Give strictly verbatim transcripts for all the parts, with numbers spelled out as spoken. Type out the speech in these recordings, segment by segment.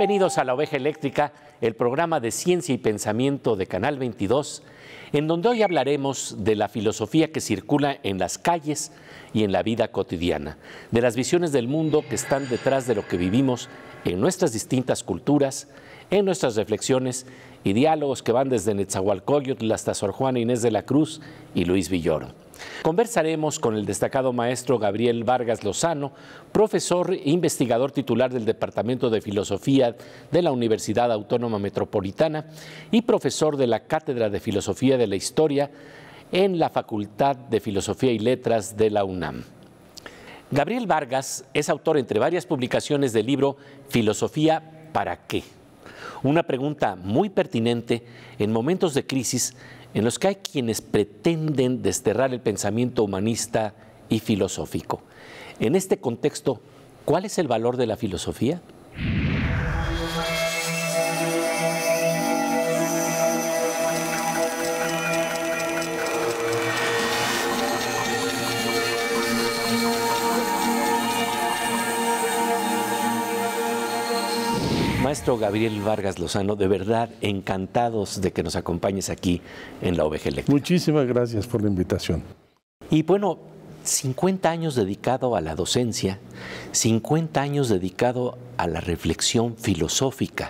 Bienvenidos a La Oveja Eléctrica, el programa de ciencia y pensamiento de Canal veintidós, en donde hoy hablaremos de la filosofía que circula en las calles y en la vida cotidiana, de las visiones del mundo que están detrás de lo que vivimos en nuestras distintas culturas, en nuestras reflexiones y diálogos que van desde Netzahualcóyotl hasta Sor Juana Inés de la Cruz y Luis Villoro. Conversaremos con el destacado maestro Gabriel Vargas Lozano, profesor e investigador titular del Departamento de Filosofía de la Universidad Autónoma Metropolitana y profesor de la Cátedra de Filosofía de la Historia en la Facultad de Filosofía y Letras de la UNAM. Gabriel Vargas es autor, entre varias publicaciones, del libro Filosofía ¿para qué? Una pregunta muy pertinente en momentos de crisis en los que hay quienes pretenden desterrar el pensamiento humanista y filosófico. En este contexto, ¿cuál es el valor de la filosofía? Maestro Gabriel Vargas Lozano, de verdad encantados de que nos acompañes aquí en La Oveja Eléctrica. Muchísimas gracias por la invitación. Y bueno, cincuenta años dedicado a la docencia, cincuenta años dedicado a la reflexión filosófica.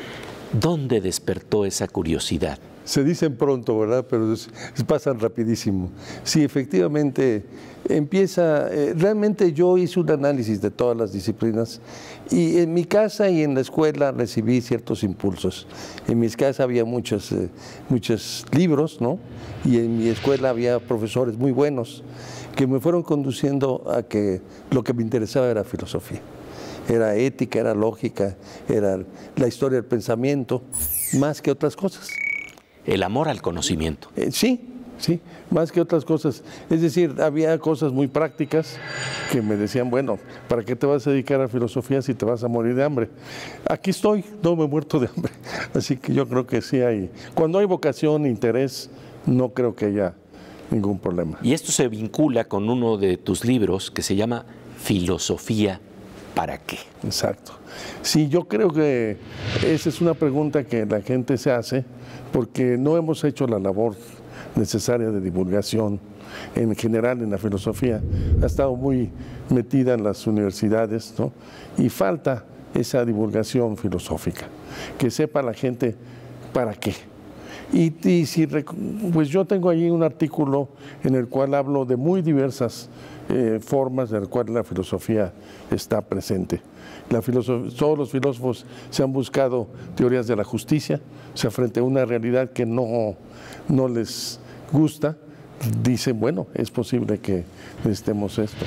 ¿Dónde despertó esa curiosidad? Se dicen pronto, ¿verdad? Pero es, pasan rapidísimo. Sí, efectivamente, empieza... Eh, realmente yo hice un análisis de todas las disciplinas y en mi casa y en la escuela recibí ciertos impulsos. En mi casa había muchos, eh, muchos libros, ¿no? Y en mi escuela había profesores muy buenos que me fueron conduciendo a que lo que me interesaba era filosofía. Era ética, era lógica, era la historia del pensamiento, más que otras cosas. El amor al conocimiento. Eh, sí, sí, más que otras cosas. Es decir, había cosas muy prácticas que me decían, bueno, ¿para qué te vas a dedicar a filosofía si te vas a morir de hambre? Aquí estoy, no me he muerto de hambre. Así que yo creo que sí hay. Cuando hay vocación, interés, no creo que haya ningún problema. Y esto se vincula con uno de tus libros que se llama Filosofía ¿para qué? Exacto. Sí, yo creo que esa es una pregunta que la gente se hace porque no hemos hecho la labor necesaria de divulgación en general en la filosofía. Ha estado muy metida en las universidades, ¿no? Y falta esa divulgación filosófica, que sepa la gente para qué. Y, y si, pues yo tengo allí un artículo en el cual hablo de muy diversas eh, formas en las cuales la filosofía está presente. La todos los filósofos se han buscado teorías de la justicia, o sea, frente a una realidad que no, no les gusta, dicen, bueno, es posible que necesitemos esto.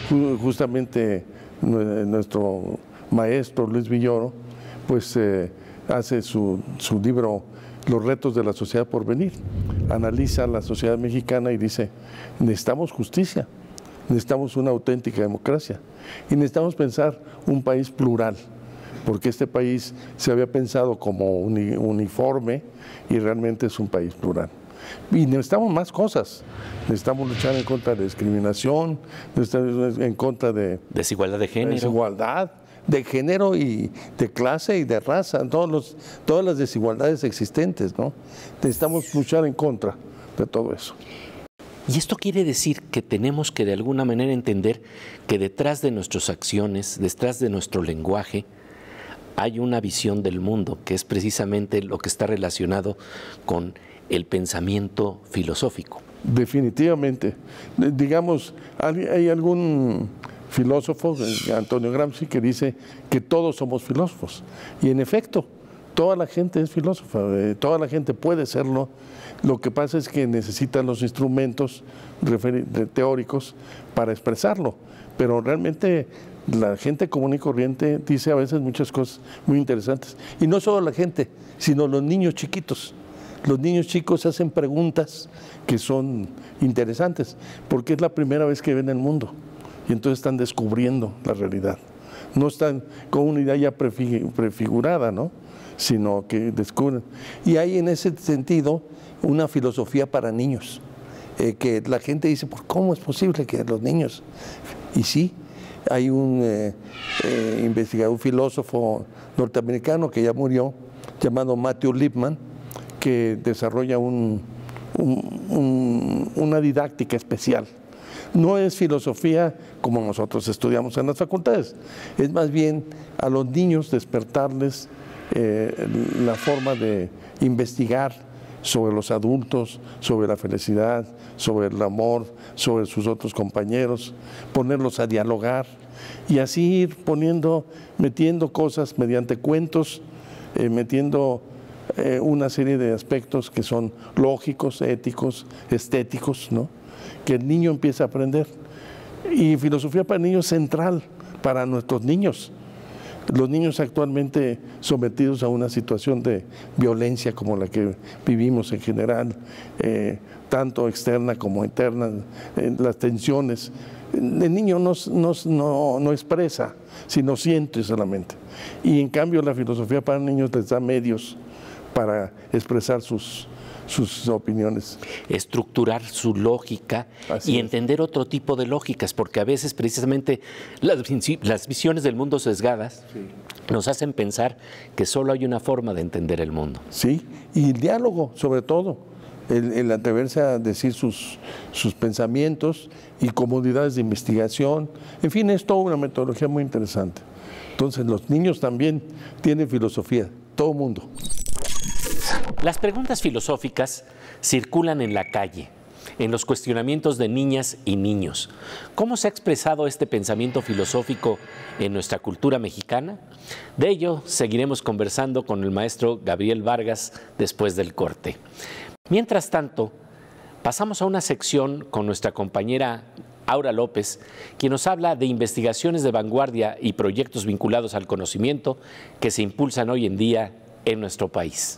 Justamente nuestro maestro Luis Villoro, pues eh, hace su, su libro Los retos de la sociedad por venir. Analiza la sociedad mexicana y dice, necesitamos justicia, necesitamos una auténtica democracia y necesitamos pensar un país plural, porque este país se había pensado como uni, uniforme y realmente es un país plural. Y necesitamos más cosas, necesitamos luchar en contra de discriminación, necesitamos en contra de desigualdad de género, desigualdad de género y de clase y de raza, todos los, todas las desigualdades existentes, ¿no? Necesitamos luchar en contra de todo eso. Y esto quiere decir que tenemos que de alguna manera entender que detrás de nuestras acciones, detrás de nuestro lenguaje, hay una visión del mundo, que es precisamente lo que está relacionado con el pensamiento filosófico. Definitivamente. Digamos, hay algún filósofo, Antonio Gramsci, que dice que todos somos filósofos. Y en efecto, toda la gente es filósofa, toda la gente puede serlo. Lo que pasa es que necesitan los instrumentos teóricos para expresarlo. Pero realmente la gente común y corriente dice a veces muchas cosas muy interesantes. Y no solo la gente, sino los niños chiquitos. Los niños chicos hacen preguntas que son interesantes, porque es la primera vez que ven el mundo. Y entonces están descubriendo la realidad. No están con una idea ya prefigurada, ¿no? Sino que descubren. Y hay en ese sentido una filosofía para niños, eh, que la gente dice, ¿por cómo es posible que los niños? Y sí, Hay un eh, eh, investigador, un filósofo norteamericano que ya murió, llamado Matthew Lipman, que desarrolla un, un, un, una didáctica especial. No es filosofía como nosotros estudiamos en las facultades, es más bien a los niños despertarles eh, la forma de investigar sobre los adultos, sobre la felicidad, sobre el amor, sobre sus otros compañeros, ponerlos a dialogar y así ir poniendo, metiendo cosas mediante cuentos, eh, metiendo eh, una serie de aspectos que son lógicos, éticos, estéticos, ¿no? Que el niño empieza a aprender. Y filosofía para niños es central para nuestros niños. Los niños actualmente sometidos a una situación de violencia como la que vivimos en general, eh, tanto externa como interna, eh, las tensiones. El niño no, no, no, no expresa, sino siente solamente. Y en cambio la filosofía para niños les da medios para expresar sus sus opiniones. Estructurar su lógica Así y es. entender otro tipo de lógicas, porque a veces precisamente las, las visiones del mundo sesgadas sí. nos hacen pensar que solo hay una forma de entender el mundo. Sí, y el diálogo sobre todo, el, el atreverse a decir sus, sus pensamientos y comodidades de investigación, en fin, es toda una metodología muy interesante. Entonces los niños también tienen filosofía, todo mundo. Las preguntas filosóficas circulan en la calle, en los cuestionamientos de niñas y niños. ¿Cómo se ha expresado este pensamiento filosófico en nuestra cultura mexicana? De ello seguiremos conversando con el maestro Gabriel Vargas después del corte. Mientras tanto, pasamos a una sección con nuestra compañera Aura López, quien nos habla de investigaciones de vanguardia y proyectos vinculados al conocimiento que se impulsan hoy en día en nuestro país.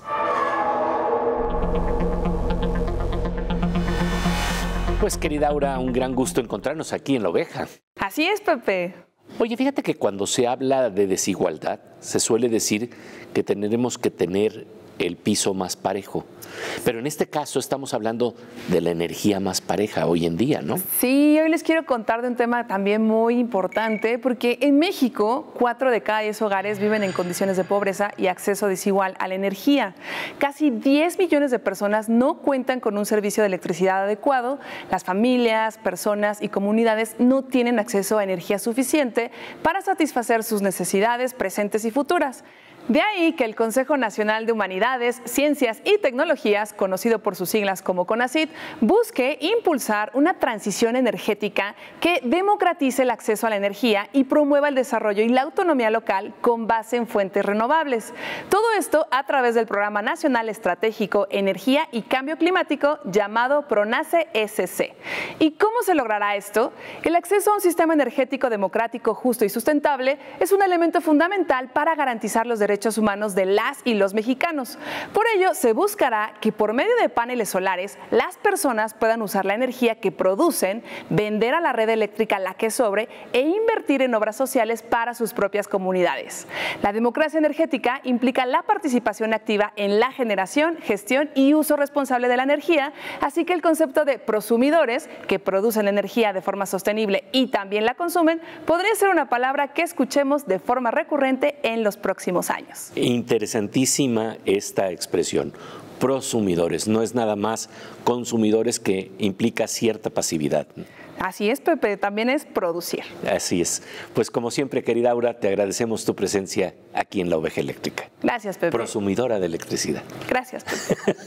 Pues querida Aura, un gran gusto encontrarnos aquí en La Oveja. Así es, Pepe. Oye, fíjate que cuando se habla de desigualdad, se suele decir que tendremos que tener el piso más parejo. Pero en este caso estamos hablando de la energía más pareja hoy en día, ¿no? Sí, hoy les quiero contar de un tema también muy importante, porque en México, cuatro de cada diez hogares viven en condiciones de pobreza y acceso desigual a la energía. Casi diez millones de personas no cuentan con un servicio de electricidad adecuado. Las familias, personas y comunidades no tienen acceso a energía suficiente para satisfacer sus necesidades presentes y futuras. De ahí que el Consejo Nacional de Humanidades, Ciencias y Tecnologías, conocido por sus siglas como CONACYT, busque impulsar una transición energética que democratice el acceso a la energía y promueva el desarrollo y la autonomía local con base en fuentes renovables. Todo esto a través del Programa Nacional Estratégico Energía y Cambio Climático llamado PRONACE-S C. ¿Y cómo se logrará esto? El acceso a un sistema energético democrático, justo y sustentable es un elemento fundamental para garantizar los derechos derechos humanos de las y los mexicanos. Por ello, se buscará que por medio de paneles solares, las personas puedan usar la energía que producen, vender a la red eléctrica la que sobre e invertir en obras sociales para sus propias comunidades. La democracia energética implica la participación activa en la generación, gestión y uso responsable de la energía, así que el concepto de prosumidores, que producen energía de forma sostenible y también la consumen, podría ser una palabra que escuchemos de forma recurrente en los próximos años. Interesantísima esta expresión, prosumidores, no es nada más consumidores, que implica cierta pasividad. Así es, Pepe, también es producir. Así es. Pues como siempre, querida Aura, te agradecemos tu presencia aquí en La Oveja Eléctrica. Gracias, Pepe. Prosumidora de electricidad. Gracias, Pepe.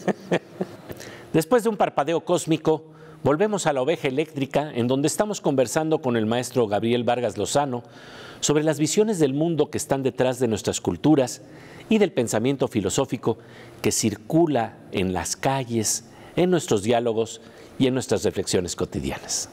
Después de un parpadeo cósmico, volvemos a La Oveja Eléctrica, en donde estamos conversando con el maestro Gabriel Vargas Lozano sobre las visiones del mundo que están detrás de nuestras culturas y del pensamiento filosófico que circula en las calles, en nuestros diálogos y en nuestras reflexiones cotidianas.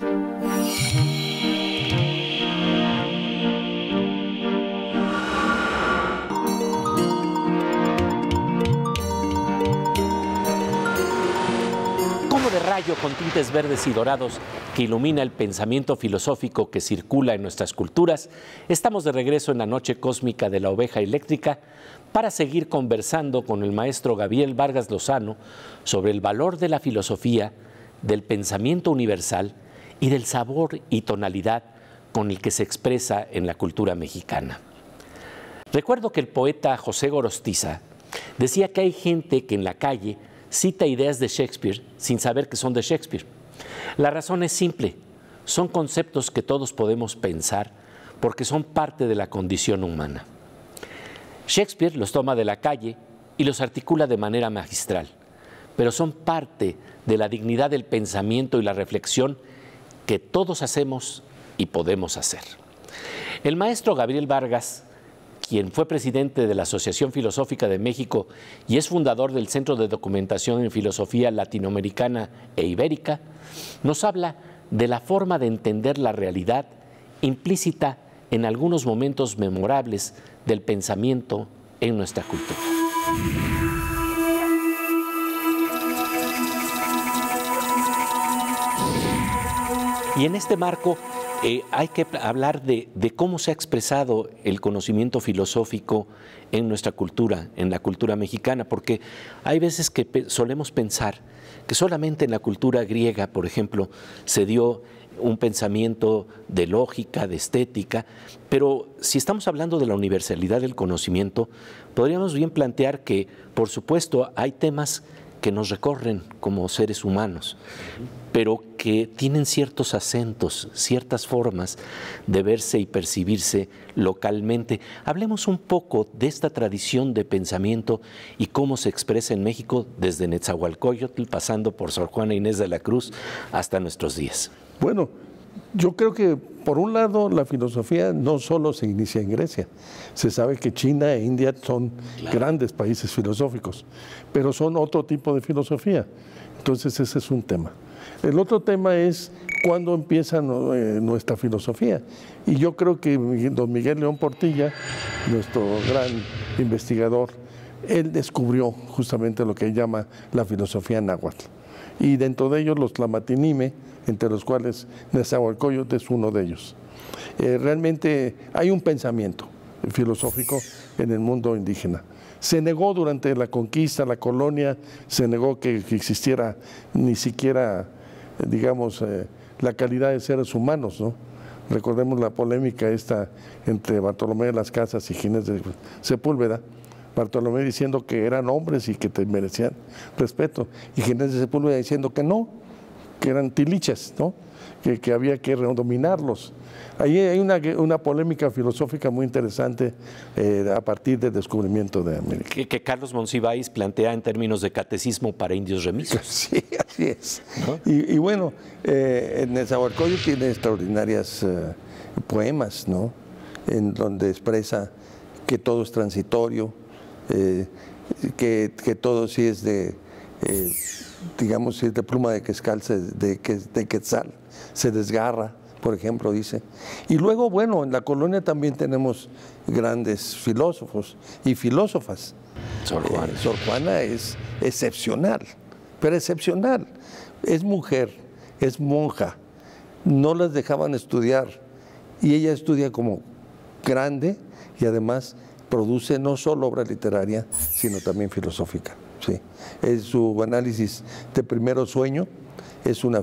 De rayo con tintes verdes y dorados que ilumina el pensamiento filosófico que circula en nuestras culturas, estamos de regreso en la noche cósmica de La Oveja Eléctrica para seguir conversando con el maestro Gabriel Vargas Lozano sobre el valor de la filosofía, del pensamiento universal y del sabor y tonalidad con el que se expresa en la cultura mexicana. Recuerdo que el poeta José Gorostiza decía que hay gente que en la calle cita ideas de Shakespeare sin saber que son de Shakespeare. La razón es simple, son conceptos que todos podemos pensar porque son parte de la condición humana. Shakespeare los toma de la calle y los articula de manera magistral, pero son parte de la dignidad del pensamiento y la reflexión que todos hacemos y podemos hacer. El maestro Gabriel Vargas, quien fue presidente de la Asociación Filosófica de México y es fundador del Centro de Documentación en Filosofía Latinoamericana e Ibérica, nos habla de la forma de entender la realidad implícita en algunos momentos memorables del pensamiento en nuestra cultura. Y en este marco eh, hay que hablar de, de cómo se ha expresado el conocimiento filosófico en nuestra cultura, en la cultura mexicana, porque hay veces que pe- solemos pensar que solamente en la cultura griega, por ejemplo, se dio un pensamiento de lógica, de estética, pero si estamos hablando de la universalidad del conocimiento, podríamos bien plantear que, por supuesto, hay temas que nos recorren como seres humanos, pero que tienen ciertos acentos, ciertas formas de verse y percibirse localmente. Hablemos un poco de esta tradición de pensamiento y cómo se expresa en México desde Netzahualcóyotl, pasando por Sor Juana Inés de la Cruz, hasta nuestros días. Bueno, yo creo que por un lado la filosofía no solo se inicia en Grecia, se sabe que China e India son claro. grandes países filosóficos, pero son otro tipo de filosofía, entonces ese es un tema. El otro tema es cuándo empieza eh, nuestra filosofía, y yo creo que don Miguel León Portilla, nuestro gran investigador, él descubrió justamente lo que él llama la filosofía náhuatl, y dentro de ellos los Tlamatinime, entre los cuales Netzahualcóyotl es uno de ellos. Eh, realmente hay un pensamiento filosófico en el mundo indígena. Se negó durante la conquista, la colonia, se negó que, que existiera ni siquiera, digamos, eh, la calidad de seres humanos, ¿no? Recordemos la polémica esta entre Bartolomé de las Casas y Ginés de Sepúlveda. Bartolomé diciendo que eran hombres y que te merecían respeto, y Ginés de Sepúlveda diciendo que no, que eran tilichas, ¿no? que, que había que dominarlos. Ahí hay una, una polémica filosófica muy interesante eh, a partir del descubrimiento de América. Que, que Carlos Monsiváis plantea en términos de catecismo para indios remisos. Sí, así es. ¿No? Y, y bueno, eh, Netzahualcóyotl tiene extraordinarias eh, poemas, ¿no? En donde expresa que todo es transitorio, eh, que, que todo sí es de... Eh, digamos, si es de pluma de quetzal, de, de quetzal, se desgarra, por ejemplo, dice. Y luego, bueno, en la colonia también tenemos grandes filósofos y filósofas. Sor Juana. Eh, Sor Juana es excepcional, pero excepcional. Es mujer, es monja, no las dejaban estudiar, y ella estudia como grande y además produce no solo obra literaria, sino también filosófica. Sí. Es su análisis de Primero Sueño, es una,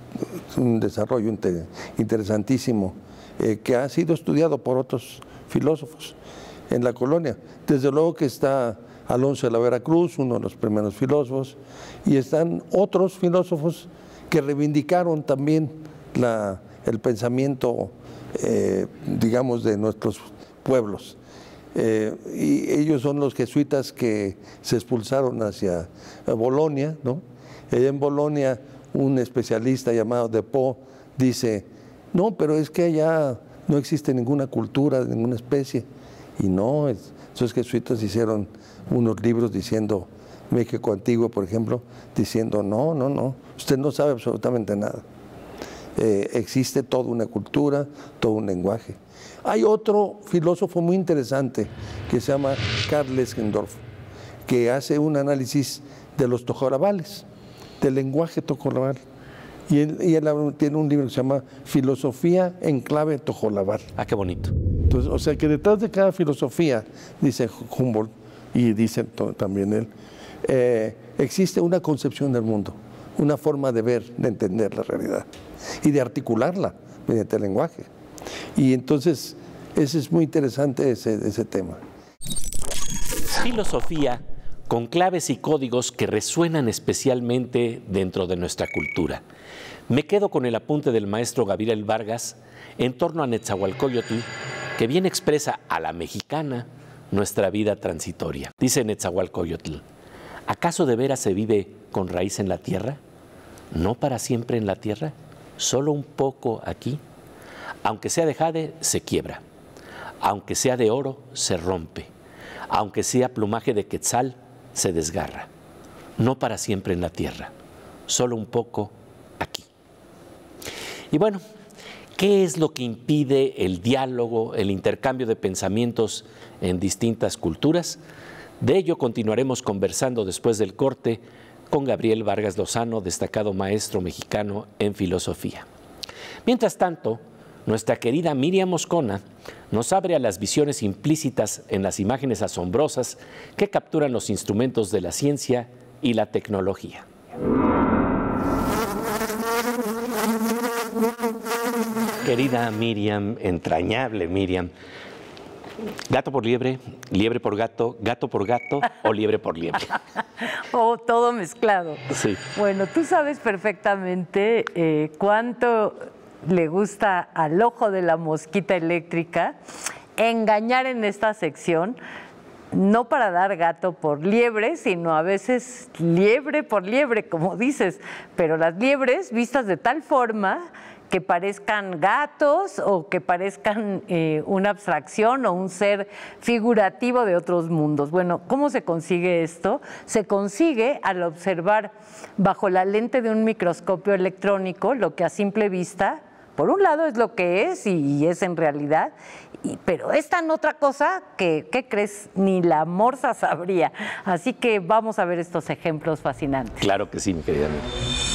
un desarrollo inter, interesantísimo eh, que ha sido estudiado por otros filósofos en la colonia. Desde luego que está Alonso de la Veracruz, uno de los primeros filósofos, y están otros filósofos que reivindicaron también la, el pensamiento, eh, digamos, de nuestros pueblos. Eh, y ellos son los jesuitas que se expulsaron hacia Bolonia, ¿no? En Bolonia un especialista llamado De Po dice, no, pero es que allá no existe ninguna cultura, ninguna especie. Y no, es, esos jesuitas hicieron unos libros diciendo, México Antiguo, por ejemplo, diciendo, no, no, no, usted no sabe absolutamente nada. Eh, existe toda una cultura, todo un lenguaje. Hay otro filósofo muy interesante que se llama Karl Eschendorf, que hace un análisis de los tojolabales, del lenguaje tojolabal. Y él, y él tiene un libro que se llama Filosofía en clave tojolabal. Ah, qué bonito. Entonces, o sea que detrás de cada filosofía, dice Humboldt, y dice también él, eh, existe una concepción del mundo, una forma de ver, de entender la realidad y de articularla mediante el lenguaje. Y entonces, ese es muy interesante ese, ese tema. Filosofía con claves y códigos que resuenan especialmente dentro de nuestra cultura. Me quedo con el apunte del maestro Gabriel Vargas en torno a Netzahualcóyotl, que bien expresa a la mexicana nuestra vida transitoria. Dice Netzahualcóyotl: ¿acaso de veras se vive con raíz en la tierra? ¿No para siempre en la tierra? ¿Solo un poco aquí? Aunque sea de jade, se quiebra. Aunque sea de oro, se rompe. Aunque sea plumaje de quetzal, se desgarra. No para siempre en la tierra, solo un poco aquí. Y bueno, ¿qué es lo que impide el diálogo, el intercambio de pensamientos en distintas culturas? De ello continuaremos conversando después del corte con Gabriel Vargas Lozano, destacado maestro mexicano en filosofía. Mientras tanto, nuestra querida Miriam Moscona nos abre a las visiones implícitas en las imágenes asombrosas que capturan los instrumentos de la ciencia y la tecnología. Querida Miriam, entrañable Miriam, ¿gato por liebre, liebre por gato, gato por gato o liebre por liebre? O todo mezclado. Sí. Bueno, tú sabes perfectamente eh, cuánto le gusta al ojo de la mosquita eléctrica engañar en esta sección, no para dar gato por liebre, sino a veces liebre por liebre, como dices, pero las liebres vistas de tal forma que parezcan gatos o que parezcan eh, una abstracción o un ser figurativo de otros mundos. Bueno, ¿cómo se consigue esto? Se consigue al observar bajo la lente de un microscopio electrónico lo que a simple vista, por un lado, es lo que es y es en realidad, y, pero es tan otra cosa que, ¿qué crees? Ni la morsa sabría. Así que vamos a ver estos ejemplos fascinantes. Claro que sí, mi querida amiga.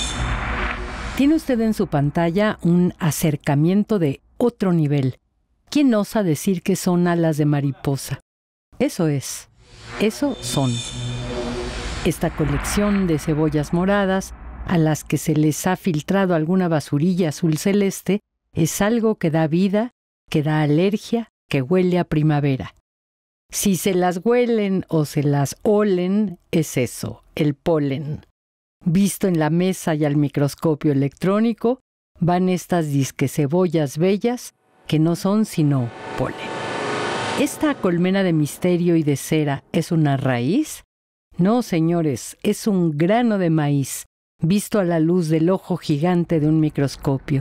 Tiene usted en su pantalla un acercamiento de otro nivel. ¿Quién osa decir que son alas de mariposa? Eso es, eso son. Esta colección de cebollas moradas, a las que se les ha filtrado alguna basurilla azul celeste, es algo que da vida, que da alergia, que huele a primavera. Si se las huelen o se las olen, es eso, el polen. Visto en la mesa y al microscopio electrónico, van estas disque cebollas bellas que no son sino polen. ¿Esta colmena de misterio y de cera es una raíz? No, señores, es un grano de maíz, visto a la luz del ojo gigante de un microscopio.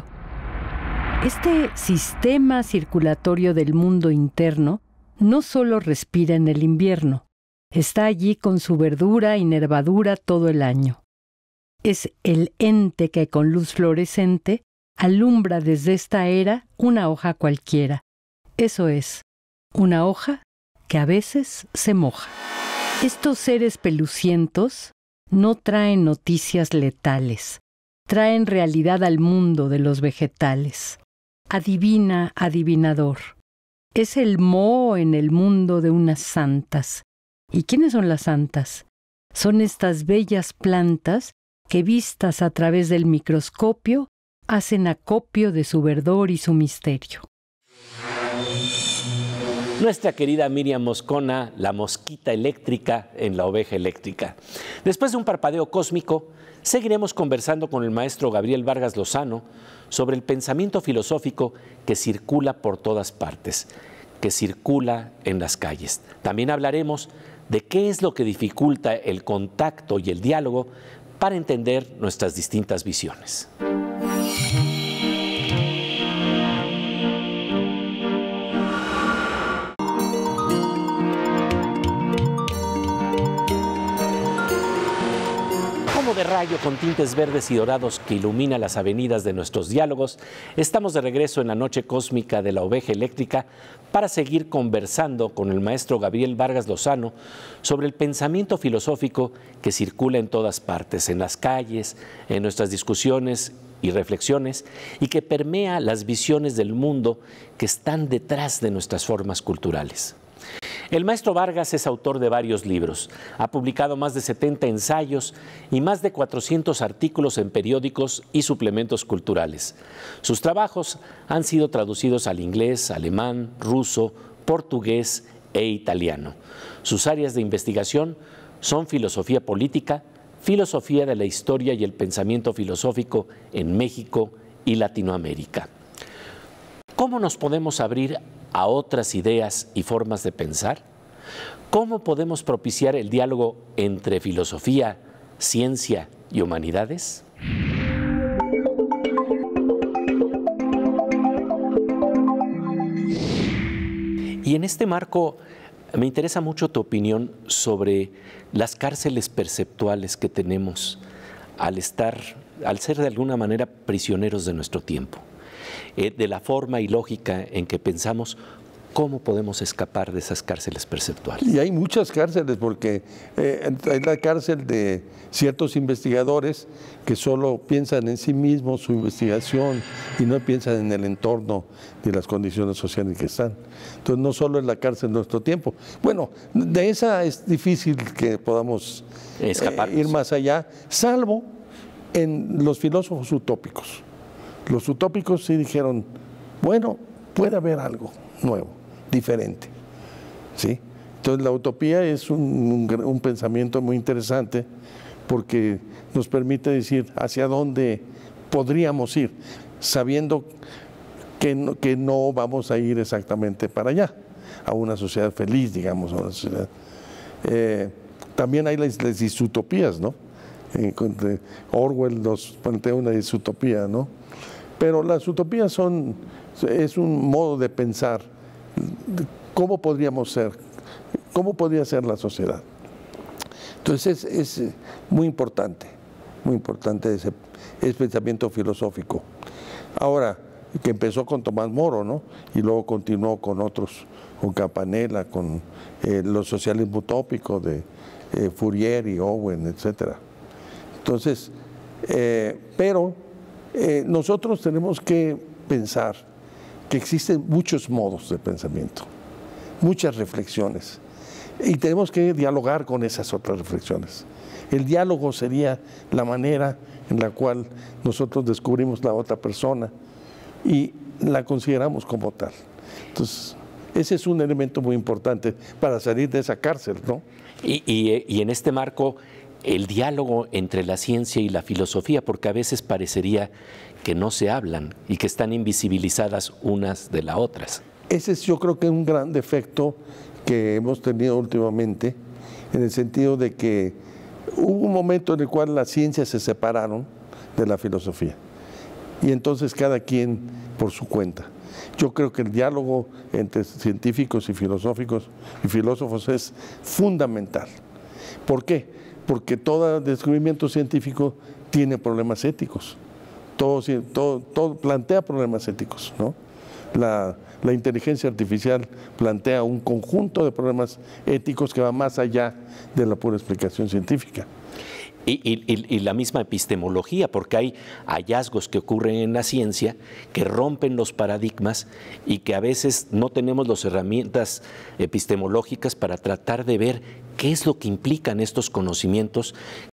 Este sistema circulatorio del mundo interno no solo respira en el invierno, está allí con su verdura y nervadura todo el año. Es el ente que con luz fluorescente alumbra desde esta era una hoja cualquiera. Eso es, una hoja que a veces se moja. Estos seres pelucientos no traen noticias letales, traen realidad al mundo de los vegetales. Adivina, adivinador. Es el moho en el mundo de unas santas. ¿Y quiénes son las santas? Son estas bellas plantas que vistas a través del microscopio hacen acopio de su verdor y su misterio. Nuestra querida Miriam Moscona, la mosquita eléctrica en la oveja eléctrica. Después de un parpadeo cósmico, seguiremos conversando con el maestro Gabriel Vargas Lozano sobre el pensamiento filosófico que circula por todas partes, que circula en las calles. También hablaremos de qué es lo que dificulta el contacto y el diálogo para entender nuestras distintas visiones. De rayo con tintes verdes y dorados que ilumina las avenidas de nuestros diálogos, estamos de regreso en la noche cósmica de la oveja eléctrica para seguir conversando con el maestro Gabriel Vargas Lozano sobre el pensamiento filosófico que circula en todas partes, en las calles, en nuestras discusiones y reflexiones, y que permea las visiones del mundo que están detrás de nuestras formas culturales. El maestro Vargas es autor de varios libros, ha publicado más de setenta ensayos y más de cuatrocientos artículos en periódicos y suplementos culturales. Sus trabajos han sido traducidos al inglés, alemán, ruso, portugués e italiano. Sus áreas de investigación son filosofía política, filosofía de la historia y el pensamiento filosófico en México y Latinoamérica. ¿Cómo nos podemos abrir a otras ideas y formas de pensar? ¿Cómo podemos propiciar el diálogo entre filosofía, ciencia y humanidades? Y en este marco me interesa mucho tu opinión sobre las cárceles perceptuales que tenemos al estar, al ser de alguna manera prisioneros de nuestro tiempo. Eh, de la forma y lógica en que pensamos, ¿cómo podemos escapar de esas cárceles perceptuales? Y hay muchas cárceles, porque eh, hay la cárcel de ciertos investigadores que solo piensan en sí mismos, su investigación, y no piensan en el entorno y las condiciones sociales en que están. Entonces, no solo es la cárcel de nuestro tiempo. Bueno, de esa es difícil que podamos eh, ir más allá, salvo en los filósofos utópicos. Los utópicos sí dijeron, bueno, puede haber algo nuevo, diferente, ¿sí? Entonces la utopía es un, un, un pensamiento muy interesante porque nos permite decir hacia dónde podríamos ir, sabiendo que no, que no vamos a ir exactamente para allá, a una sociedad feliz, digamos, a una sociedad. Eh, también hay las, las disutopías, ¿no? Eh, Orwell nos plantea una disutopía, ¿no? Pero las utopías son, es un modo de pensar cómo podríamos ser, cómo podría ser la sociedad. Entonces es, es muy importante, muy importante ese, ese pensamiento filosófico. Ahora, que empezó con Tomás Moro, ¿no? Y luego continuó con otros, con Campanella, con eh, los socialismo utópico de eh, Fourier y Owen, etcétera. Entonces, eh, pero Eh, nosotros tenemos que pensar que existen muchos modos de pensamiento, muchas reflexiones, y tenemos que dialogar con esas otras reflexiones. El diálogo sería la manera en la cual nosotros descubrimos la otra persona y la consideramos como tal. Entonces, ese es un elemento muy importante para salir de esa cárcel, ¿no? Y, y, y en este marco, el diálogo entre la ciencia y la filosofía, porque a veces parecería que no se hablan y que están invisibilizadas unas de las otras. Ese es, yo creo que, un gran defecto que hemos tenido últimamente, en el sentido de que hubo un momento en el cual las ciencias se separaron de la filosofía y entonces cada quien por su cuenta. Yo creo que el diálogo entre científicos y filosóficos y filósofos es fundamental. ¿Por qué? Porque todo descubrimiento científico tiene problemas éticos, todo, todo, todo plantea problemas éticos, ¿no? La, la inteligencia artificial plantea un conjunto de problemas éticos que va más allá de la pura explicación científica. Y, y, y la misma epistemología, porque hay hallazgos que ocurren en la ciencia que rompen los paradigmas y que a veces no tenemos las herramientas epistemológicas para tratar de ver qué es lo que implican estos conocimientos.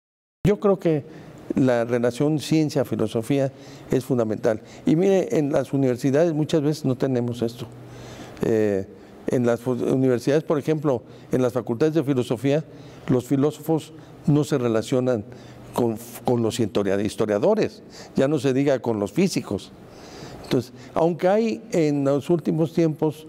Yo creo que la relación ciencia-filosofía es fundamental. Y mire, en las universidades muchas veces no tenemos esto. Eh, en las universidades, por ejemplo, en las facultades de filosofía, los filósofos no se relacionan con, con los historiadores, ya no se diga con los físicos. Entonces, aunque hay en los últimos tiempos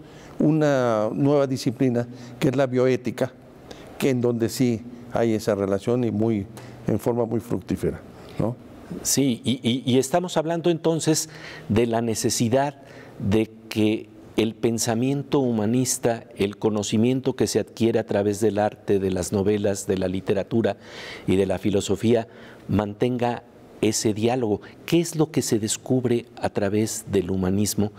una nueva disciplina que es la bioética, que en donde sí hay esa relación y muy, en forma muy fructífera, ¿no? Sí, y, y, y estamos hablando entonces de la necesidad de que el pensamiento humanista, el conocimiento que se adquiere a través del arte, de las novelas, de la literatura y de la filosofía, mantenga ese diálogo. ¿Qué es lo que se descubre a través del humanismo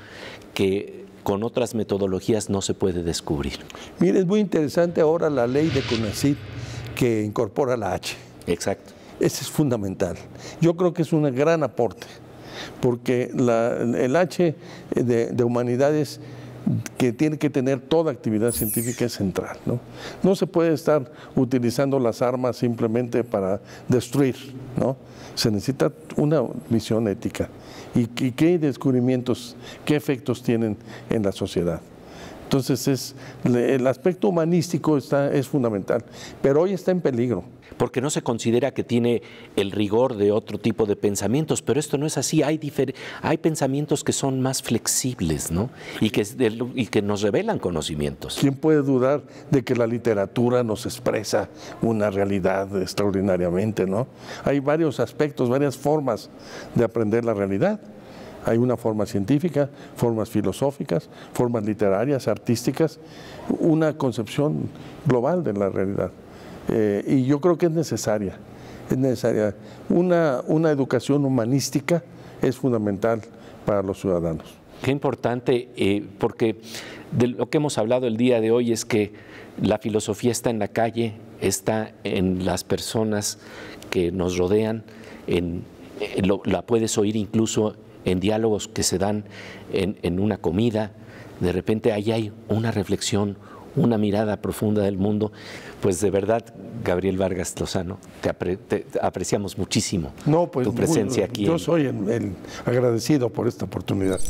que con otras metodologías no se puede descubrir? Mire, es muy interesante ahora la ley de CONACYT que incorpora la H. Exacto. Ese es fundamental. Yo creo que es un gran aporte, porque la, el H de, de humanidades que tiene que tener toda actividad científica es central, ¿no? No se puede estar utilizando las armas simplemente para destruir, ¿no? Se necesita una visión ética. ¿Y, y qué descubrimientos, qué efectos tienen en la sociedad? Entonces, es, el aspecto humanístico está, es fundamental, pero hoy está en peligro. Porque no se considera que tiene el rigor de otro tipo de pensamientos, pero esto no es así. Hay, hay pensamientos que son más flexibles, ¿no? Y que, y que nos revelan conocimientos. ¿Quién puede dudar de que la literatura nos expresa una realidad extraordinariamente, ¿no? Hay varios aspectos, varias formas de aprender la realidad. Hay una forma científica, formas filosóficas, formas literarias, artísticas, una concepción global de la realidad. Eh, y yo creo que es necesaria, es necesaria. Una, una educación humanística es fundamental para los ciudadanos. Qué importante, eh, porque de lo que hemos hablado el día de hoy es que la filosofía está en la calle, está en las personas que nos rodean, en, en lo, la puedes oír incluso en diálogos que se dan en, en una comida. De repente ahí hay una reflexión, una mirada profunda del mundo. Pues de verdad, Gabriel Vargas Lozano, te, apre, te apreciamos muchísimo no, pues, tu presencia muy, aquí. Yo en... soy el, el agradecido por esta oportunidad.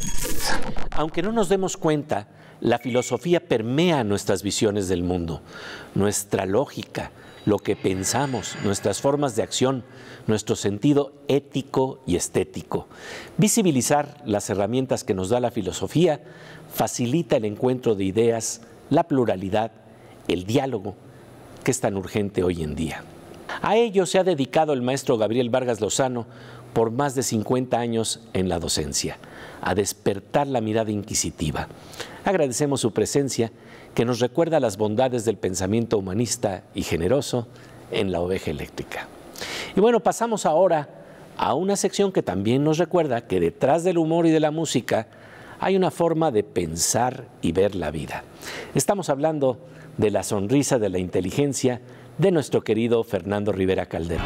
Aunque no nos demos cuenta, la filosofía permea nuestras visiones del mundo, nuestra lógica, lo que pensamos, nuestras formas de acción, nuestro sentido ético y estético. Visibilizar las herramientas que nos da la filosofía facilita el encuentro de ideas, la pluralidad, el diálogo, que es tan urgente hoy en día. A ello se ha dedicado el maestro Gabriel Vargas Lozano por más de cincuenta años en la docencia, a despertar la mirada inquisitiva. Agradecemos su presencia, que nos recuerda las bondades del pensamiento humanista y generoso en la oveja eléctrica. Y bueno, pasamos ahora a una sección que también nos recuerda que detrás del humor y de la música hay una forma de pensar y ver la vida. Estamos hablando de la sonrisa de la inteligencia de nuestro querido Fernando Rivera Calderón.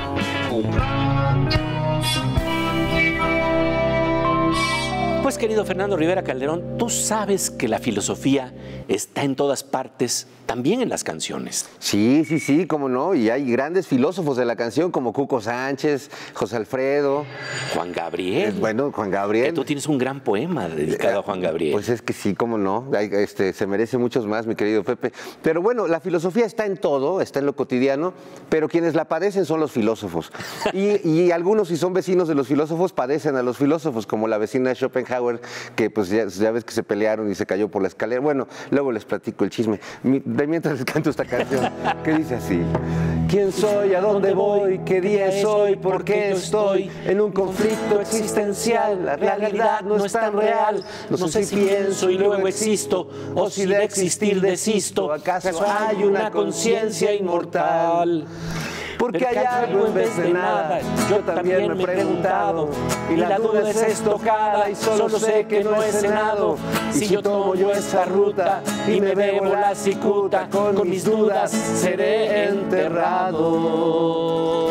Pues querido Fernando Rivera Calderón, tú sabes que la filosofía está en todas partes, también en las canciones. Sí, sí, sí, cómo no, y hay grandes filósofos de la canción como Cuco Sánchez, José Alfredo. Juan Gabriel. Eh, bueno, Juan Gabriel. Que tú tienes un gran poema dedicado a Juan Gabriel. Pues es que sí, cómo no, hay, este, se merece muchos más, mi querido Pepe. Pero bueno, la filosofía está en todo, está en lo cotidiano, pero quienes la padecen son los filósofos. Y, y algunos, si son vecinos de los filósofos, padecen a los filósofos, como la vecina de Schopenhauer, que pues ya, ya ves que se pelearon y se cayó por la escalera. Bueno, luego les platico el chisme. De mientras les canto esta canción, que dice así: ¿quién soy? ¿A dónde voy? ¿Qué día es hoy? ¿Por qué estoy en un conflicto existencial? La realidad no es tan real. No sé si pienso y luego existo, o si de existir desisto. ¿Acaso hay una conciencia inmortal? Porque hay algo en vez de nada, yo también me he preguntado, y la duda es estocada, y solo sé que no he cenado. Si yo tomo yo esta ruta y me bebo la cicuta, con mis dudas seré enterrado.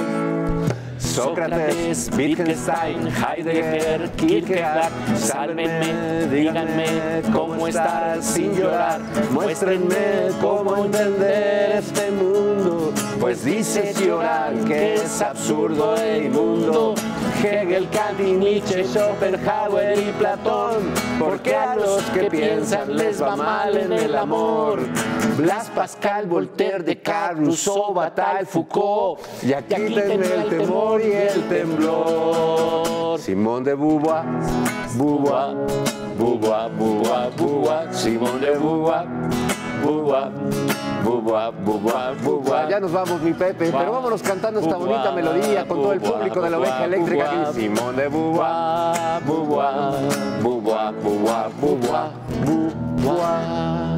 Sócrates, Wittgenstein, Heidegger, Kierkegaard, sálvenme, díganme cómo estar sin llorar, muéstrenme cómo entender este mundo, pues dices llorar que es absurdo e inmundo. Hegel, Kant y Nietzsche, Schopenhauer y Platón, porque a los que piensan les va mal en el amor. Blas Pascal, Voltaire, Descartes, Rousseau, Bataille, Foucault, y aquí quítenme el temor y el temblor. Simón de Beauvoir, Beauvoir, Beauvoir, Beauvoir, Beauvoir, Simón de Beauvoir, Beauvoir, Beauvoir, Beauvoir, Beauvoir. Ya nos vamos, mi Pepe, pero vámonos cantando esta bonita melodía con todo el público de la oveja eléctrica. Simón de Beauvoir, Beauvoir, Beauvoir, Beauvoir, Beauvoir, Beauvoir.